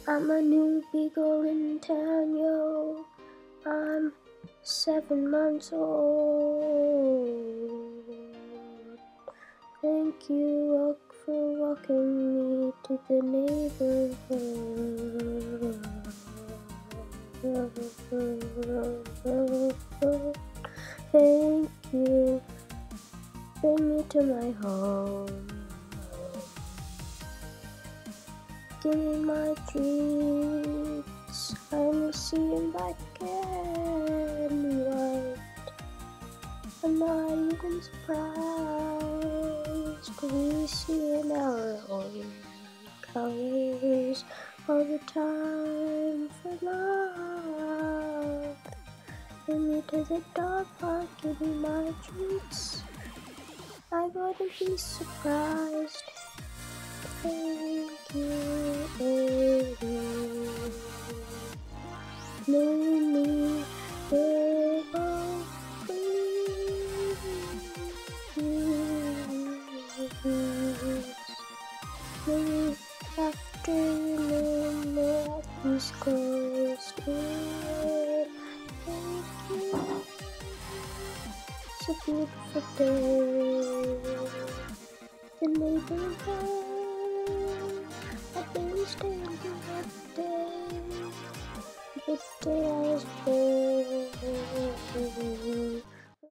I'm a new beagle in town, yo. I'm 7 months old. Thank you for walking me to the neighborhood. Thank you, bring me to my home. Give me my treats, I'm seeing black and white. I'm not even surprised, we see in our own colors all the time for love. Bring me to the dog park, give me my treats, I wouldn't be surprised. Thank you, baby. Make me little please. Afternoon, he's closed in. Thank you. It's a beautiful day. The neighborhood, I've been standing every day. The day I was born.